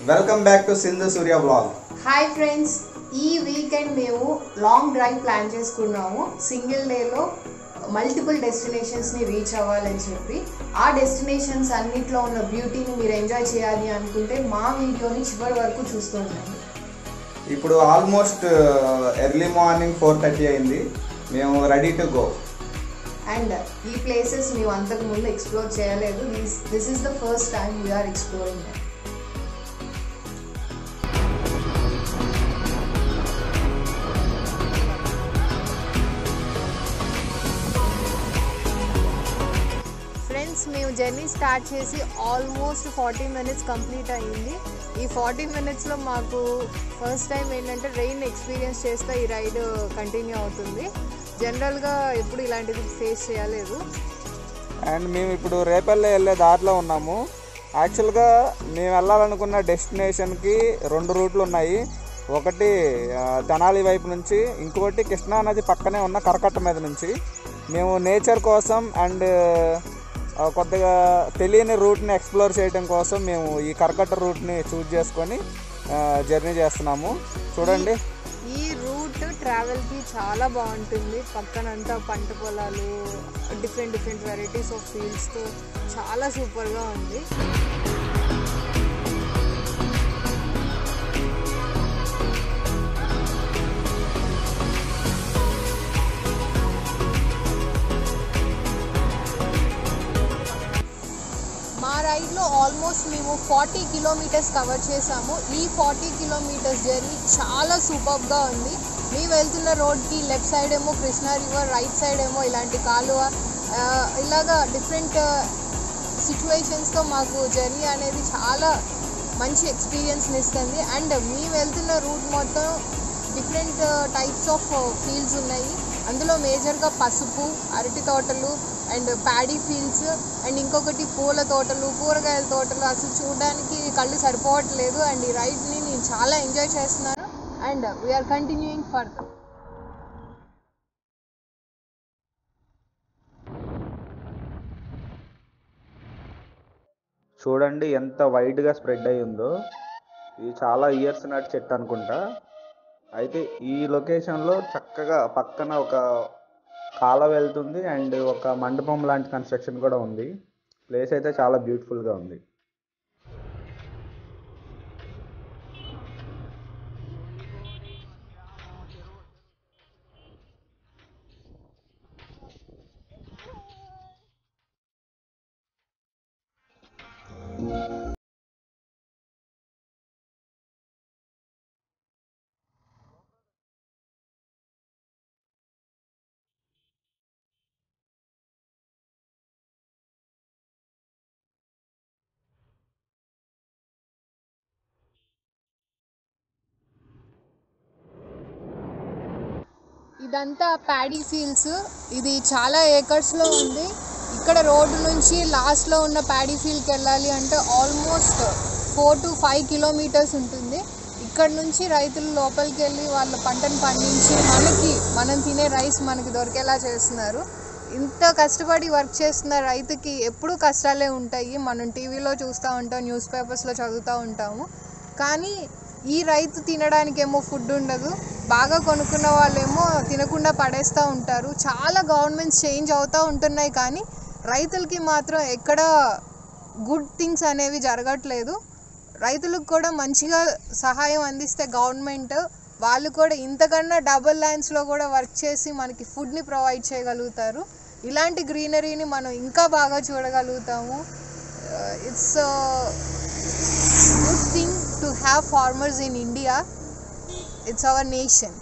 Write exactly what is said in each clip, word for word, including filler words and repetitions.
Welcome back to Sindhu Surya blog. Hi friends, ఈ weekend మేము long drive plan చేసుకున్నాము. Single డేలో మల్టిపుల్ డెస్టినేషన్స్ని రీచ్ అవ్వాలని చెప్పి. ఆ డెస్టినేషన్స్ అన్నిట్లో ఉన్న బ్యూటీని మీరు ఎంజాయ్ చేయాలి అనుకుంటే మా వీడియోని చివరి వరకు చూస్తూ ఉండండి. ఇప్పుడు almost early morning four thirty అయింది. మేము రెడీ టు గో. అండ్ ఈ ప్లేసెస్ మేము అంతకు ముందు ఎక్స్ప్లోర్ చేయలేదు. This is the first time we are exploring that. Friends, మేము జర్నీ స్టార్ట్ చేసి ఆల్మోస్ట్ ఫార్టీ మినిట్స్ కంప్లీట్ అయ్యింది. ఈ ఫార్టీ మినిట్స్లో మాకు ఫస్ట్ టైం ఏంటంటే రెయిన్ ఎక్స్పీరియన్స్ చేస్తే ఈ రైడ్ కంటిన్యూ అవుతుంది. జనరల్గా ఎప్పుడు ఇలాంటిది ఫేస్ చేయలేదు. అండ్ మేము ఇప్పుడు రేపల్లె వెళ్ళే దారిలో ఉన్నాము. యాక్చువల్గా మేము వెళ్ళాలనుకున్న డెస్టినేషన్కి రెండు రూట్లు ఉన్నాయి. ఒకటి తెనాలి వైపు నుంచి, ఇంకొకటి కృష్ణా నది పక్కనే ఉన్న కరకట్ట మీద నుంచి. మేము నేచర్ కోసం అండ్ కొద్దిగా తెలియని రూట్ని ఎక్స్ప్లోర్ చేయడం కోసం మేము ఈ కరకట్ట రూట్ని చూజ్ చేసుకొని జర్నీ చేస్తున్నాము. చూడండి, ఈ రూట్ ట్రావెల్కి చాలా బాగుంటుంది. పక్కనంతా పంట పొలాలు, డిఫరెంట్ డిఫరెంట్ వెరైటీస్ ఆఫ్ ఫీల్డ్స్తో చాలా సూపర్గా ఉంది. మా రైడ్లో ఆల్మోస్ట్ మేము ఫార్టీ కిలోమీటర్స్ కవర్ చేసాము. ఈ ఫార్టీ కిలోమీటర్స్ జర్నీ చాలా సూపర్గా ఉంది. మేము వెళ్తున్న రోడ్కి లెఫ్ట్ సైడ్ ఏమో కృష్ణా రివర్, రైట్ సైడ్ ఏమో ఇలాంటి కాలువ, ఇలాగా డిఫరెంట్ సిచ్యువేషన్స్తో మాకు జర్నీ అనేది చాలా మంచి ఎక్స్పీరియన్స్ని ఇస్తుంది. అండ్ మేము వెళ్తున్న రూట్ మొత్తం డిఫరెంట్ టైప్స్ ఆఫ్ ఫీల్డ్స్ ఉన్నాయి. అందులో మేజర్గా పసుపు, అరటి తోటలు అండ్ ప్యాడీ ఫీల్డ్స్ అండ్ ఇంకొకటి పూల తోటలు, కూరగాయల తోటలు. అసలు చూడడానికి కళ్ళు సరిపోవట్లేదు. అండ్ ఈ రైడ్ని నేను చాలా ఎంజాయ్ చేస్తున్నాను. And we are continuing further. చూడండి ఎంత వైడ్గా స్ప్రెడ్ అయి ఉందో. ఇది చాలా ఇయర్స్ నాటి చెట్టు అనుకుంటా. అయితే ఈ లొకేషన్లో చక్కగా పక్కన ఒక కాలువ వెళ్తుంది అండ్ ఒక మండపం లాంటి కన్స్ట్రక్షన్ కూడా ఉంది. ప్లేస్ అయితే చాలా బ్యూటిఫుల్గా ఉంది. ఇదంతా ప్యాడీ ఫీల్డ్స్. ఇది చాలా ఏకర్స్లో ఉంది. ఇక్కడ రోడ్డు నుంచి లాస్ట్లో ఉన్న ప్యాడీ ఫీల్డ్కి వెళ్ళాలి అంటే almost four to five kilometres ఉంటుంది. ఇక్కడ నుంచి రైతులు లోపలికి వెళ్ళి వాళ్ళ పంటను పండించి మనకి మనం తినే రైస్ మనకి దొరికేలా చేస్తున్నారు. ఇంత కష్టపడి వర్క్ చేస్తున్న రైతుకి ఎప్పుడూ కష్టాలే ఉంటాయి. మనం టీవీలో చూస్తూ ఉంటాం, న్యూస్ పేపర్స్లో చదువుతూ ఉంటాము. కానీ ఈ రైతు తినడానికేమో ఫుడ్ ఉండదు. బాగా కొనుక్కున్న వాళ్ళేమో తినకుండా పడేస్తూ ఉంటారు. చాలా గవర్నమెంట్స్ చేంజ్ అవుతూ ఉంటున్నాయి, కానీ రైతులకి మాత్రం ఎక్కడ గుడ్ థింగ్స్ అనేవి జరగట్లేదు. రైతులకు కూడా మంచిగా సహాయం అందిస్తే గవర్నమెంట్, వాళ్ళు కూడా ఇంతకన్నా డబుల్ ల్యాండ్స్లో కూడా వర్క్ చేసి మనకి ఫుడ్ని ప్రొవైడ్ చేయగలుగుతారు. ఇలాంటి గ్రీనరీని మనం ఇంకా బాగా చూడగలుగుతాము. It's good thing to have farmers in India. It's our nation.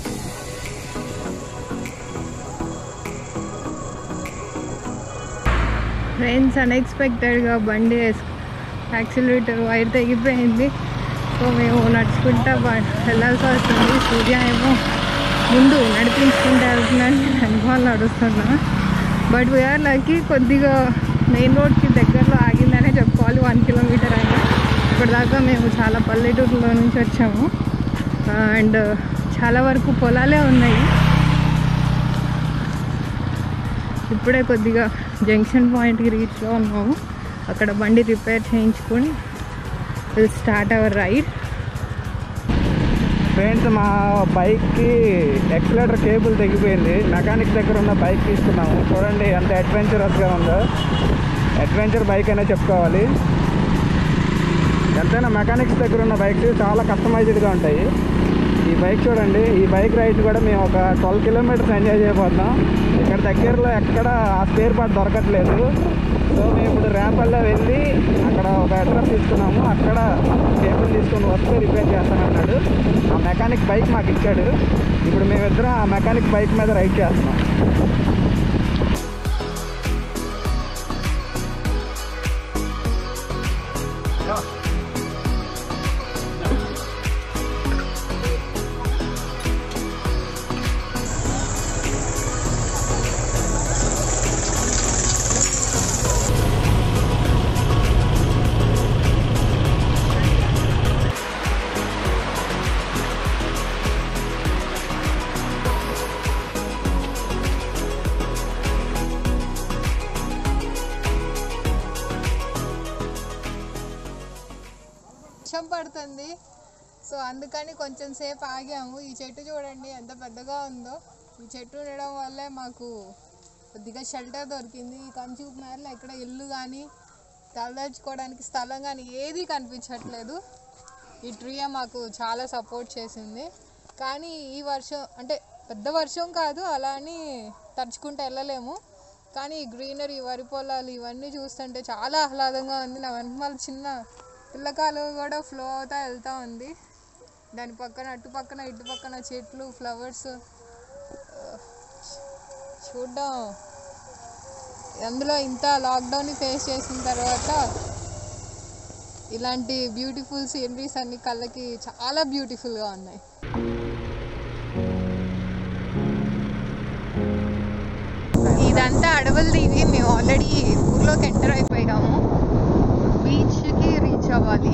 Friends, అన్ఎక్స్పెక్టెడ్గా బండి యాక్సిలేటర్ వైర్ తెగిపోయింది. సో మేము నడుచుకుంటా వెళ్ళాల్సి వస్తుంది. సూర్య ఏమో ముందు నడిపించుకుంటూ వెళ్తున్నాను, వెనకాల నడుస్తున్నా. బట్ వీఆర్ లక్కీ, కొద్దిగా మెయిన్ రోడ్కి దగ్గరలో ఆగిందనే చెప్పుకోవాలి. వన్ కిలోమీటర్ అయినా ఇప్పటిదాకా మేము చాలా పల్లెటూరులో నుంచి వచ్చాము. అండ్ చాలా వరకు పొలాలే ఉన్నాయి. ఇప్పుడే కొద్దిగా జంక్షన్ పాయింట్కి రీచ్లో ఉన్నాము. అక్కడ బండి రిపేర్ చేయించుకొని will start our ride. Friends, మా బైక్కి ఎక్సలేటర్ కేబుల్ తెగిపోయింది. మెకానిక్ దగ్గర ఉన్న బైక్ తీసుకున్నాము. చూడండి ఎంత అడ్వెంచరస్గా ఉందో. అడ్వెంచర్ బైక్ అనే చెప్పుకోవాలి. ఎంతైనా మెకానిక్స్ దగ్గర ఉన్న బైక్స్ చాలా కస్టమైజ్డ్గా ఉంటాయి. ఈ బైక్ చూడండి. ఈ బైక్ రైడ్ కూడా మేము ఒక ట్వెల్వ్ కిలోమీటర్స్ ఎంజాయ్ చేయబోతున్నాం. ఇక్కడ దగ్గరలో ఎక్కడ ఆ స్పేర్ పార్ట్ దొరకట్లేదు. సో మేము ఇప్పుడు రేపల్లో వెళ్ళి అక్కడ ఒక అడ్రస్ తీసుకున్నాము. అక్కడ కేబుల్ తీసుకొని వస్తే రిపేర్ చేస్తానన్నాడు. ఆ మెకానిక్ బైక్ మాకు ఇచ్చాడు. ఇప్పుడు మేమిద్దరం ఆ మెకానిక్ బైక్ మీద రైడ్ చేస్తున్నాం. వర్షం పడుతుంది. సో అందుకని కొంచెం సేపు ఆగాము. ఈ చెట్టు చూడండి ఎంత పెద్దగా ఉందో. ఈ చెట్టు ఉండడం వల్లే మాకు కొద్దిగా షెల్టర్ దొరికింది. ఈ కంచు మేరలో ఎక్కడ ఇల్లు కానీ తలదాచుకోవడానికి స్థలం కానీ ఏది కనిపించట్లేదు. ఈ ట్రీ మాకు చాలా సపోర్ట్ చేసింది. కానీ ఈ వర్షం అంటే పెద్ద వర్షం కాదు, అలా అని తడుచుకుంటూ వెళ్ళలేము. కానీ ఈ గ్రీనరీ, వరి పొలాలు ఇవన్నీ చూస్తుంటే చాలా ఆహ్లాదంగా ఉంది. నా వెనకాల చిన్న పిల్లకాలు కూడా ఫ్లో అవుతా వెళ్తూ ఉంది. దాని పక్కన అటు పక్కన ఇటు పక్కన చెట్లు, ఫ్లవర్స్ చూడడం. అందులో ఇంత లాక్డౌన్ని ఫేస్ చేసిన తర్వాత ఇలాంటి బ్యూటిఫుల్ సీనరీస్ అన్ని కళ్ళకి చాలా బ్యూటిఫుల్గా ఉన్నాయి. ఇదంతా అడవులు దిగి మేము ఆల్రెడీ ఊర్లోకి ఎంటర్ అయిపోయాము. బీచ్కి రీచ్ అవ్వాలి.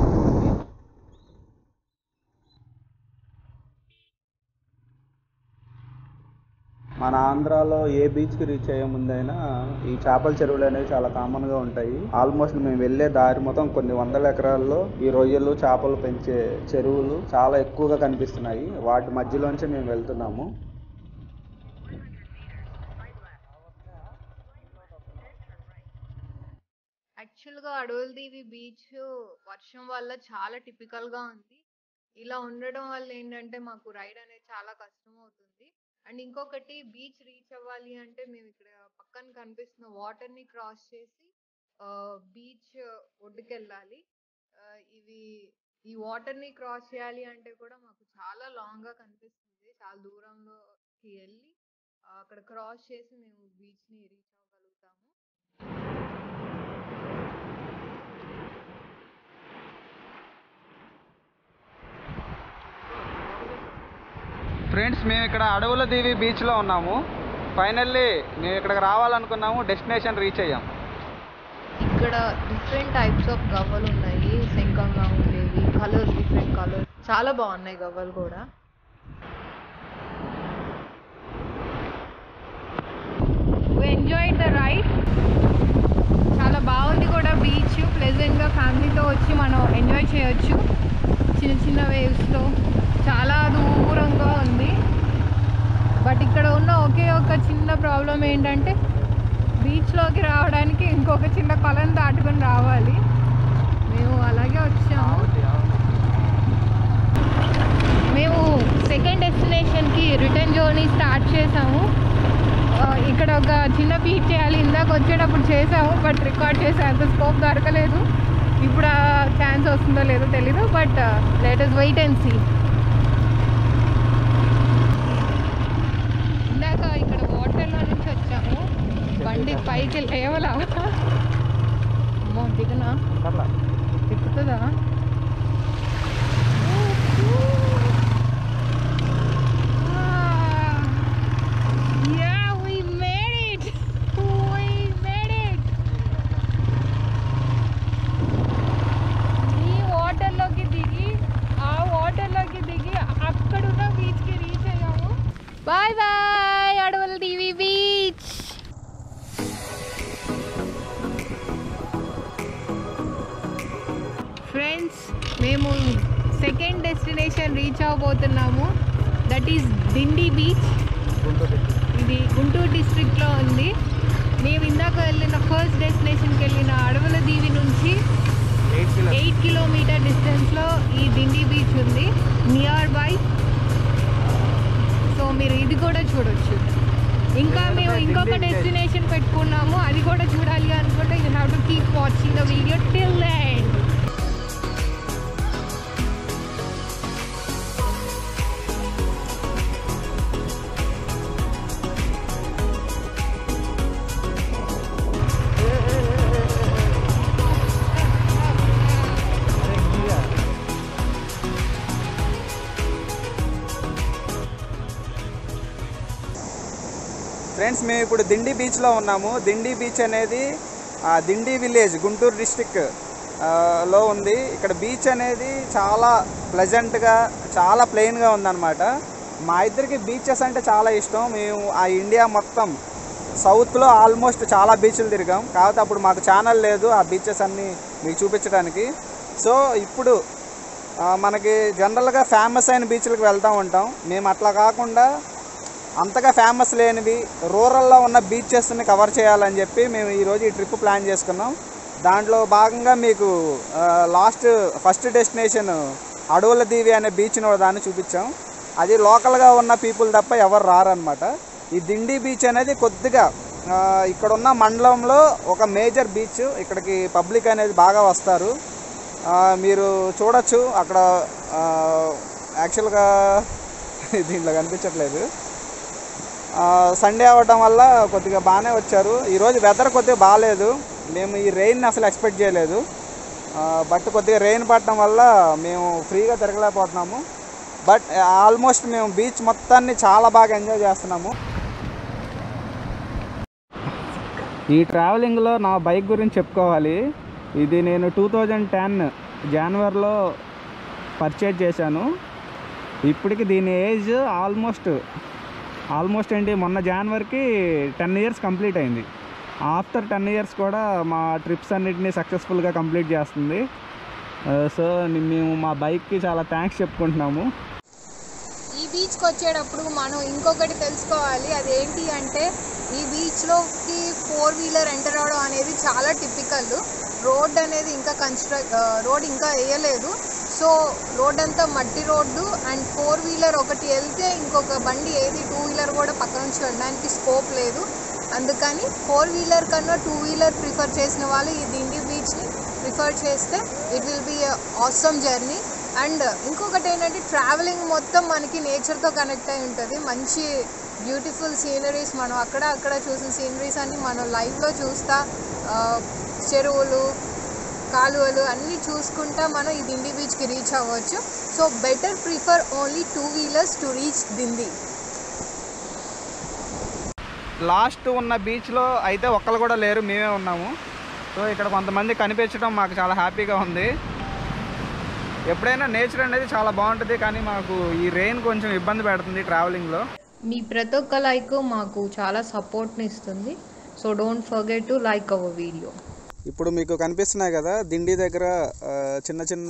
మన ఆంధ్రాలో ఏ బీచ్కి రీచ్ అయ్యే ముందైనా ఈ చేపల చెరువులు అనేవి చాలా కామన్గా ఉంటాయి. ఆల్మోస్ట్ మేము వెళ్ళే దారి మొత్తం కొన్ని వందల ఎకరాల్లో ఈ రొయ్యలు, చేపలు పెంచే చెరువులు చాలా ఎక్కువగా కనిపిస్తున్నాయి. వాటి మధ్యలోంచి మేము వెళ్తున్నాము. యాక్చువల్గా అడవులదీవి బీచ్ వర్షం వల్ల చాలా టిపికల్గా ఉంది. ఇలా ఉండడం వల్ల ఏంటంటే మాకు రైడ్ అనేది చాలా కష్టం అవుతుంది. అండ్ ఇంకొకటి, బీచ్ రీచ్ అవ్వాలి అంటే మేము ఇక్కడ పక్కన కనిపిస్తున్న వాటర్ని క్రాస్ చేసి బీచ్ ఒడ్డుకి వెళ్ళాలి. ఇవి ఈ వాటర్ని క్రాస్ చేయాలి అంటే కూడా మాకు చాలా లాంగ్గా కనిపిస్తుంది. చాలా దూరంలోకి వెళ్ళి అక్కడ క్రాస్ చేసి మేము బీచ్ని రీచ్ అవ్వగలుగుతాము. ఫ్రెండ్స్, మేము ఇక్కడ అడవుల దీవి బీచ్లో ఉన్నాము. ఫైనల్లీ మేము ఇక్కడికి రావాలనుకున్నాము. డెస్టినేషన్ రీచ్ అయ్యాం. ఇక్కడ డిఫరెంట్ టైప్స్ ఆఫ్ గవ్వలు ఉన్నాయి. శంఖంగా ఉండేవి, కలర్స్ డిఫరెంట్ కలర్స్, చాలా బాగున్నాయి గవ్వలు కూడా. We enjoyed the ride. చాలా బాగుంది కూడా బీచ్. ప్లెజెంట్గా ఫ్యామిలీతో వచ్చి మనం ఎంజాయ్ చేయొచ్చు. చిన్న చిన్న వేవ్స్లో చాలా దూరంగా ఉంది. బట్ ఇక్కడ ఉన్న ఒకే ఒక చిన్న ప్రాబ్లం ఏంటంటే బీచ్లోకి రావడానికి ఇంకొక చిన్న కొలను దాటుకొని రావాలి. మేము అలాగే వచ్చాము. మేము సెకండ్ డెస్టినేషన్కి రిటర్న్ జర్నీ స్టార్ట్ చేసాము. ఇక్కడ ఒక చిన్న బీచ్ చేయాలి, ఇందాక వచ్చేటప్పుడు చేసాము బట్ రికార్డ్ చేసే అంత స్కోప్ దొరకలేదు. ఇప్పుడు ఆ ఛాన్స్ వస్తుందో లేదో తెలీదు. But let us wait and see. ఇందాక ఇక్కడ వాటర్లో నుంచి వచ్చాము. బండి పైకి లేవలా? అమ్మో, దిగనా? తిప్పుతుందా? Bye bye Adavula Deevi beach. Friends, second destination reach అవ్వబోతున్నాము. That is Dindi beach. ఇది గుంటూరు డిస్ట్రిక్ట్లో ఉంది. మేము ఇందాక వెళ్ళిన ఫస్ట్ డెస్టినేషన్కి వెళ్ళిన అడవుల దీవి నుంచి ఎయిట్ కిలోమీటర్ డిస్టెన్స్లో ఈ దిండి బీచ్ ఉంది నియర్ బై. సో మీరు ఇది కూడా చూడొచ్చు. ఇంకా మేము ఇంకొక డెస్టినేషన్ పెట్టుకున్నాము, అది కూడా చూడాలి అనుకుంటే you have to keep watching the video till the end. Friends, మేము ఇప్పుడు దిండి బీచ్లో ఉన్నాము. దిండి బీచ్ అనేది దిండి విలేజ్ గుంటూరు డిస్టిక్ లో ఉంది. ఇక్కడ బీచ్ అనేది చాలా ప్లెజెంట్గా, చాలా ప్లెయిన్గా ఉందన్నమాట. మా ఇద్దరికి బీచెస్ అంటే చాలా ఇష్టం. మేము ఆ ఇండియా మొత్తం సౌత్లో ఆల్మోస్ట్ చాలా బీచ్లు తిరిగాం. కాకపోతే అప్పుడు మాకు ఛానల్ లేదు ఆ బీచెస్ అన్నీ మీకు చూపించడానికి. సో ఇప్పుడు మనకి జనరల్గా ఫేమస్ అయిన బీచ్లకు వెళ్తూ ఉంటాం. మేము అట్లా కాకుండా అంతగా ఫేమస్ లేనివి రూరల్లో ఉన్న బీచెస్ని కవర్ చేయాలని చెప్పి మేము ఈరోజు ఈ ట్రిప్ ప్లాన్ చేసుకున్నాం. దాంట్లో భాగంగా మీకు లాస్ట్ ఫస్ట్ డెస్టినేషన్ అడవుల దీవి అనే బీచ్ని దాన్ని చూపించాం. అది లోకల్గా ఉన్న పీపుల్ తప్ప ఎవరు రారనమాట. ఈ దిండి బీచ్ అనేది కొద్దిగా ఇక్కడున్న మండలంలో ఒక మేజర్ బీచ్. ఇక్కడికి పబ్లిక్ అనేది బాగా వస్తారు. మీరు చూడొచ్చు అక్కడ. యాక్చువల్గా దీంట్లో కనిపించట్లేదు, సండే అవ్వటం వల్ల కొద్దిగా బాగానే వచ్చారు. ఈరోజు వెదర్ కొద్దిగా బాగాలేదు. మేము ఈ రెయిన్ అసలు ఎక్స్పెక్ట్ చేయలేదు. బట్ కొద్దిగా రెయిన్ పడటం వల్ల మేము ఫ్రీగా తిరగలేకపోతున్నాము. బట్ ఆల్మోస్ట్ మేము బీచ్ మొత్తాన్ని చాలా బాగా ఎంజాయ్ చేస్తున్నాము. ఈ ట్రావెలింగ్లో నా బైక్ గురించి చెప్పుకోవాలి. ఇది నేను టూ థౌజండ్ టెన్ జనవరిలో పర్చేజ్ చేశాను. ఇప్పటికి దీని ఏజ్ ఆల్మోస్ట్ ఆల్మోస్ట్ ఏంటి మొన్న జనవరికి టెన్ ఇయర్స్ కంప్లీట్ అయింది. ఆఫ్టర్ టెన్ ఇయర్స్ కూడా మా ట్రిప్స్ అన్నిటినీ సక్సెస్ఫుల్గా కంప్లీట్ చేస్తుంది. సో మేము మా బైక్కి చాలా థ్యాంక్స్ చెప్పుకుంటున్నాము. ఈ బీచ్కి వచ్చేటప్పుడు మనం ఇంకొకటి తెలుసుకోవాలి. అదేంటి అంటే ఈ బీచ్లోకి ఫోర్ వీలర్ ఎంటర్ అవడం అనేది చాలా టిపికల్. రోడ్ అనేది ఇంకా కన్స్ట్రక్ట్ రోడ్ ఇంకా వేయలేదు. సో రోడ్ అంతా మట్టి రోడ్డు అండ్ ఫోర్ వీలర్ ఒకటి వెళ్తే ఇంకొక బండి ఏది టూ వీలర్ కూడా పక్క నుంచి వెళ్ళడానికి స్కోప్ లేదు. అందుకని ఫోర్ వీలర్ కన్నా టూ వీలర్ ప్రిఫర్ చేసిన వాళ్ళు ఈ దిండి బీచ్ని ప్రిఫర్ చేస్తే it will be awesome journey. And ఇంకొకటి ఏంటంటే ట్రావెలింగ్ మొత్తం మనకి నేచర్తో కనెక్ట్ అయి ఉంటుంది. మంచి బ్యూటిఫుల్ సీనరీస్, మనం అక్కడ అక్కడ చూసిన సీనరీస్ అన్ని మనం లైవ్లో చూస్తా, చెరువులు కాలువలు అన్నీ చూసుకుంటా మనం ఈ దిండి బీచ్కి రీచ్ అవ్వచ్చు. So better prefer only two wheelers to reach Dindi. Last ఉన్న బీచ్లో అయితే ఒక్కరు కూడా లేరు, మేమే ఉన్నాము. సో ఇక్కడ కొంతమంది కనిపించడం మాకు చాలా హ్యాపీగా ఉంది. ఎప్పుడైనా నేచర్ అనేది చాలా బాగుంటుంది, కానీ మాకు ఈ రెయిన్ కొంచెం ఇబ్బంది పెడుతుంది ట్రావెలింగ్లో. మీ ప్రతి ఒక్క లైక్ మాకు చాలా సపోర్ట్ని ఇస్తుంది. So don't forget to like our video. ఇప్పుడు మీకు కనిపిస్తున్నాయి కదా దిండి దగ్గర చిన్న చిన్న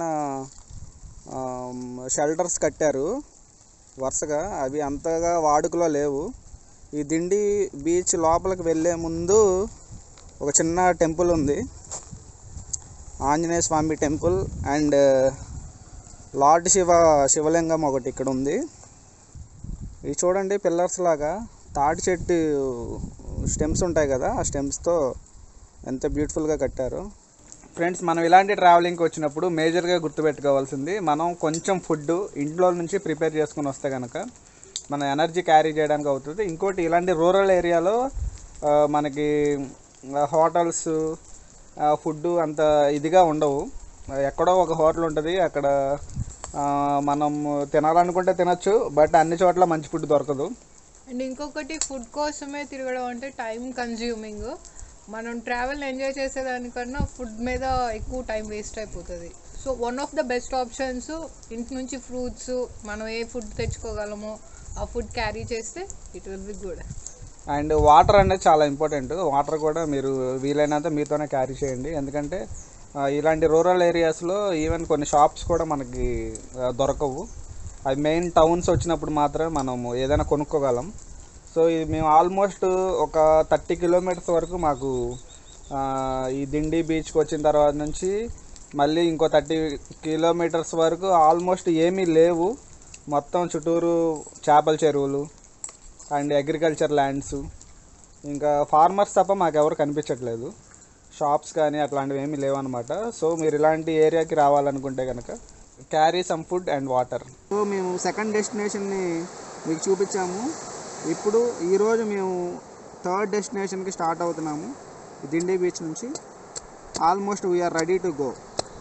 షెల్టర్స్ కట్టారు వరుసగా. అవి అంతగా వాడుకలో లేవు. ఈ దిండి బీచ్ లోపలికి వెళ్ళే ముందు ఒక చిన్న టెంపుల్ ఉంది, Anjaneya Swamy temple. And lord Shiva Shivalingam ఒకటి ఇక్కడ ఉంది. ఇవి చూడండి పిల్లర్స్ లాగా తాటి చెట్టు స్టెమ్స్ ఉంటాయి కదా, ఆ స్టెమ్స్తో ఎంత బ్యూటిఫుల్గా కట్టారు. ఫ్రెండ్స్, మనం ఇలాంటి ట్రావెలింగ్కి వచ్చినప్పుడు మేజర్గా గుర్తుపెట్టుకోవాల్సింది, మనం కొంచెం ఫుడ్ ఇంట్లో నుంచి ప్రిపేర్ చేసుకుని వస్తే కనుక మన ఎనర్జీ క్యారీ చేయడానికి అవుతుంది. ఇంకోటి, ఇలాంటి రూరల్ ఏరియాలో మనకి హోటల్స్ ఫుడ్ అంత ఇదిగా ఉండవు. ఎక్కడో ఒక హోటల్ ఉంటుంది, అక్కడ మనం తినాలనుకుంటే తినచ్చు, బట్ అన్ని చోట్ల మంచి ఫుడ్ దొరకదు. అండ్ ఇంకొకటి, ఫుడ్ కోసమే తిరగడం అంటే టైం కన్జ్యూమింగ్. మనం ట్రావెల్ ఎంజాయ్ చేసేదానికన్నా ఫుడ్ మీద ఎక్కువ టైం వేస్ట్ అయిపోతుంది. So one of the best options ఇంటి నుంచి ఫ్రూట్స్ మనం ఏ ఫుడ్ తెచ్చుకోగలమో ఆ ఫుడ్ క్యారీ చేస్తే it will be good. And water అనేది చాలా ఇంపార్టెంట్. వాటర్ కూడా మీరు వీలైనంత మీతోనే క్యారీ చేయండి, ఎందుకంటే ఇలాంటి రూరల్ ఏరియాస్లో ఈవెన్ కొన్ని షాప్స్ కూడా మనకి దొరకవు. అవి మెయిన్ టౌన్స్ వచ్చినప్పుడు మాత్రమే మనము ఏదైనా కొనుక్కోగలం. సో ఇది మేము ఆల్మోస్ట్ ఒక థర్టీ కిలోమీటర్స్ వరకు మాకు ఈ దిండి బీచ్కి వచ్చిన తర్వాత నుంచి మళ్ళీ ఇంకో థర్టీ కిలోమీటర్స్ వరకు ఆల్మోస్ట్ ఏమీ లేవు. మొత్తం చుట్టూరు చేపల చెరువులు అండ్ అగ్రికల్చర్ ల్యాండ్స్, ఇంకా ఫార్మర్స్ తప్ప మాకు ఎవరు కనిపించట్లేదు. షాప్స్ కానీ అట్లాంటివి ఏమీ లేవన్నమాట. సో మీరు ఇలాంటి ఏరియాకి రావాలనుకుంటే కనుక carry some food and water. So మేము సెకండ్ డెస్టినేషన్ని మీకు చూపించాము. ఇప్పుడు ఈరోజు మేము థర్డ్ డెస్టినేషన్కి స్టార్ట్ అవుతున్నాము దిండి బీచ్ నుంచి. Almost we are ready to go.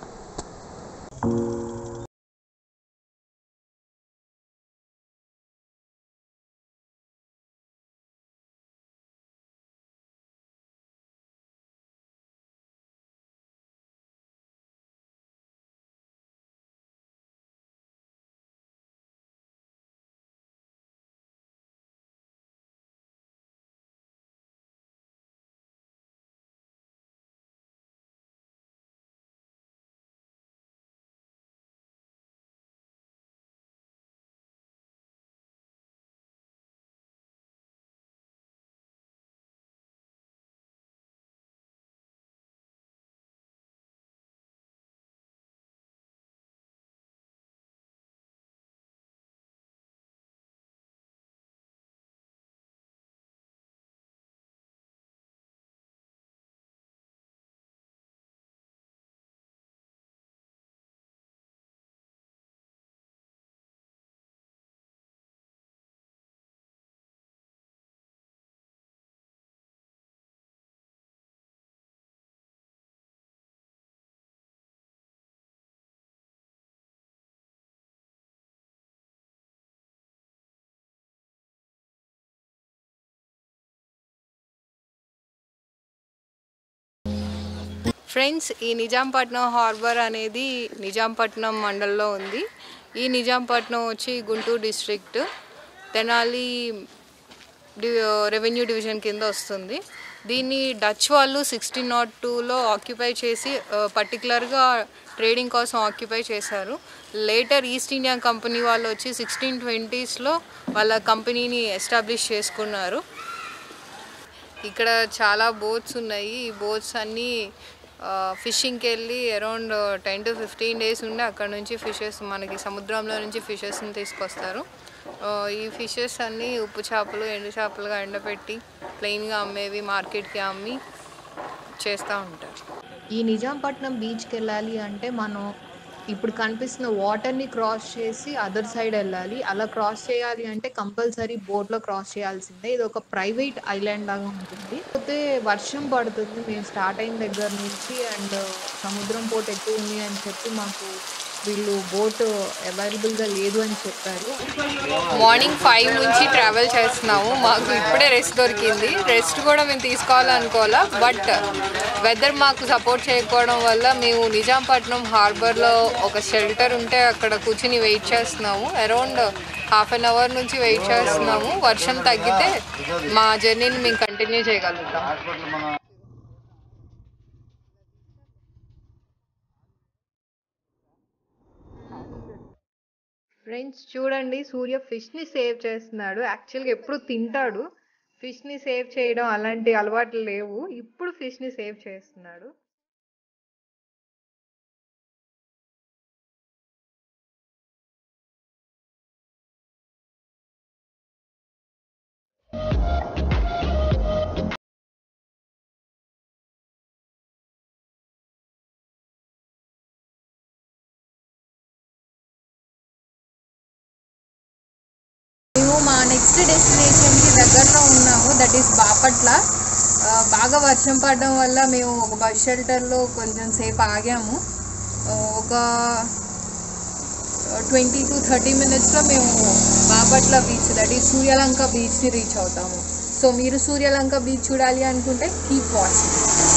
Friends, ఈ నిజాంపట్నం హార్బర్ అనేది నిజాంపట్నం మండలంలో ఉంది. ఈ నిజాంపట్నం వచ్చి Guntur district Tenali revenue division కింద వస్తుంది. దీన్ని డచ్ వాళ్ళు సిక్స్టీన్ నాట్ టూలో ఆక్యుపై చేసి పర్టికులర్గా ట్రేడింగ్ కోసం ఆక్యుపై చేశారు. లేటర్ ఈస్ట్ ఇండియా కంపెనీ వాళ్ళు వచ్చి సిక్స్టీన్ ట్వంటీస్లో వాళ్ళ కంపెనీని ఎస్టాబ్లిష్ చేసుకున్నారు. ఇక్కడ చాలా బోట్స్ ఉన్నాయి. ఈ బోట్స్ అన్నీ ఫిషింగ్కి వెళ్ళి around ten to fifteen days ఉండి అక్కడ నుంచి ఫిషెస్ మనకి సముద్రంలో నుంచి ఫిషెస్ని తీసుకొస్తారు. ఈ ఫిషెస్ అన్నీ ఉప్పు చేపలు, ఎండు చేపలుగా ఎండపెట్టి ప్లెయిన్గా అమ్మేవి మార్కెట్కి అమ్మి చేస్తూ ఉంటారు. ఈ నిజాంపట్నం బీచ్కి వెళ్ళాలి అంటే మనం ఇప్పుడు కనిపిస్తున్న వాటర్ని క్రాస్ చేసి అదర్ సైడ్ వెళ్ళాలి. అలా క్రాస్ చేయాలి అంటే కంపల్సరీ బోట్లో క్రాస్ చేయాల్సిందే. ఇది ఒక ప్రైవేట్ ఐలాండ్ లాగా ఉంటుంది. అయితే వర్షం పడుతుంది మేము స్టార్ట్ అయిన దగ్గర నుంచి, అండ్ సముద్రం పోటు ఎక్కువ ఉంది అని చెప్పి మాకు వీళ్ళు బోట్ అవైలబుల్గా లేదు అని చెప్పారు. మార్నింగ్ ఫైవ్ నుంచి ట్రావెల్ చేస్తున్నాము. మాకు ఇప్పుడే రెస్ట్ దొరికింది. రెస్ట్ కూడా మేము తీసుకోవాలనుకోవాలా, బట్ వెదర్ మాకు సపోర్ట్ చేయకపోవడం వల్ల మేము నిజాంపట్నం హార్బర్లో ఒక షెల్టర్ ఉంటే అక్కడ కూర్చుని వెయిట్ చేస్తున్నాము. అరౌండ్ హాఫ్ అన్ అవర్ నుంచి వెయిట్ చేస్తున్నాము. వర్షం తగ్గితే మా జర్నీని మేము కంటిన్యూ చేయగలుగుతాం. ఫ్రెండ్స్ చూడండి, సూర్య ఫిష్ని సేవ్ చేస్తున్నాడు. యాక్చువల్గా ఎప్పుడు తింటాడు, ఫిష్ని సేవ్ చేయడం అలాంటి అలవాట్లు లేవు. ఇప్పుడు ఫిష్ని సేవ్ చేస్తున్నాడు. మా నెక్స్ట్ డెస్టినేషన్కి దగ్గరలో ఉన్నాము, దట్ ఈస్ బాపట్ల. బాగా వర్షం పడడం వల్ల మేము ఒక బస్ షెల్టర్లో కొంచెం సేపు ఆగాము. ఒక ట్వంటీ టు థర్టీ మినిట్స్లో మేము Bapatla beach, that is Suryalanka బీచ్ని రీచ్ అవుతాము. సో మీరు సూర్యలంక బీచ్ చూడాలి అనుకుంటే కీప్ వాచింగ్.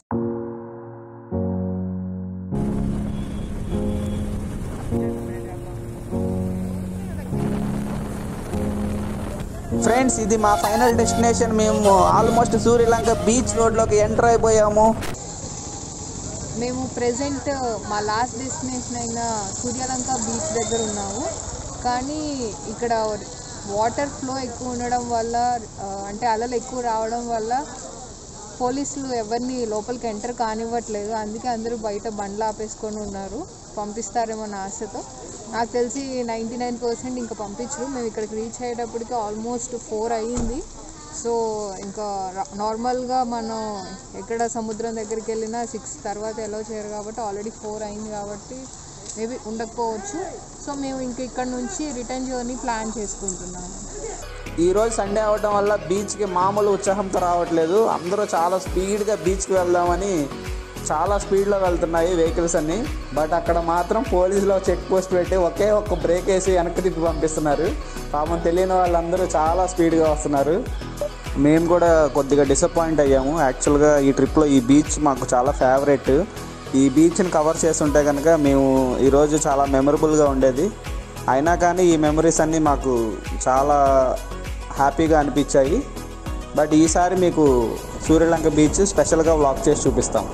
ఫ్రెండ్స్, ఇది మా ఫైనల్ డెస్టినేషన్. మేము ఆల్మోస్ట్ సూర్యలంక బీచ్ రోడ్లోకి ఎంటర్ అయిపోయాము. మేము ప్రెజెంట్ మా లాస్ట్ డెస్టినేషన్ అయిన సూర్యలంక బీచ్ దగ్గర ఉన్నాము. కానీ ఇక్కడ వాటర్ ఫ్లో ఎక్కువ ఉండడం వల్ల అంటే అలలు ఎక్కువ రావడం వల్ల పోలీసులు ఎవరిని లోపలికి ఎంటర్ కానివ్వట్లేదు. అందుకే అందరూ బయట బండ్లు ఆపేసుకొని ఉన్నారు, పంపిస్తారేమో నా ఆశతో. నాకు తెలిసి నైంటీ నైన్ పర్సెంట్ ఇంకా పంపించరు. మేము ఇక్కడికి రీచ్ అయ్యేటప్పటికి ఆల్మోస్ట్ ఫోర్ అయ్యింది. సో ఇంకా నార్మల్గా మనం ఎక్కడ సముద్రం దగ్గరికి వెళ్ళినా సిక్స్ తర్వాత ఎలా చేయరు కాబట్టి ఆల్రెడీ ఫోర్ అయింది కాబట్టి మేబీ ఉండకపోవచ్చు. సో మేము ఇంక ఇక్కడ నుంచి రిటర్న్ జర్నీ ప్లాన్ చేసుకుంటున్నాము. ఈరోజు సండే అవ్వడం వల్ల బీచ్కి మామూలు ఉత్సాహంతో రావట్లేదు. అందరూ చాలా స్పీడ్గా బీచ్కి వెళ్దామని చాలా స్పీడ్లో వెళ్తున్నాయి వెహికల్స్ అన్నీ. బట్ అక్కడ మాత్రం పోలీసులో చెక్ పోస్ట్ పెట్టి ఒకే ఒక్క బ్రేక్ వేసి వెనక్కి తిప్పి పంపిస్తున్నారు. పాపం తెలియని వాళ్ళందరూ చాలా స్పీడ్గా వస్తున్నారు. మేము కూడా కొద్దిగా డిసప్పాయింట్ అయ్యాము. యాక్చువల్గా ఈ ట్రిప్లో ఈ బీచ్ మాకు చాలా ఫేవరెట్. ఈ బీచ్ని కవర్ చేస్తుంటే కనుక మేము ఈరోజు చాలా మెమరబుల్గా ఉండేది. అయినా కానీ ఈ మెమరీస్ అన్నీ మాకు చాలా హ్యాపీగా అనిపించాయి. బట్ ఈసారి మీకు సూర్యలంక బీచ్ స్పెషల్గా వ్లాగ్ చేసి చూపిస్తాం.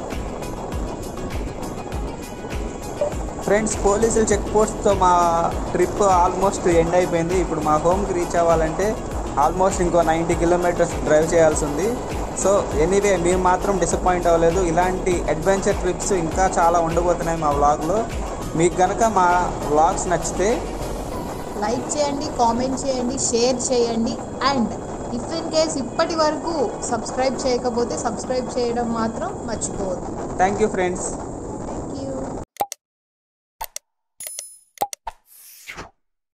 ఫ్రెండ్స్, పోలీసుల చెక్ పోస్ట్తో మా ట్రిప్ ఆల్మోస్ట్ ఎండ్ అయిపోయింది. ఇప్పుడు మా హోమ్కి రీచ్ అవ్వాలంటే ఆల్మోస్ట్ ఇంకో నైంటీ కిలోమీటర్స్ డ్రైవ్ చేయాల్సి ఉంది. సో ఎనీవే మేము మాత్రం డిసప్పాయింట్ అవ్వలేదు. ఇలాంటి అడ్వెంచర్ ట్రిప్స్ ఇంకా చాలా ఉండబోతున్నాయి మా వ్లాగ్లో. మీకు కనుక మా వ్లాగ్స్ నచ్చితే లైక్ చేయండి, కామెంట్ చేయండి, షేర్ చేయండి. అండ్ ఇఫ్ ఇన్ కేస్ ఇప్పటి వరకు సబ్స్క్రైబ్ చేయకపోతే సబ్స్క్రైబ్ చేయడం మాత్రం మర్చిపోవద్దు. Thank you friends.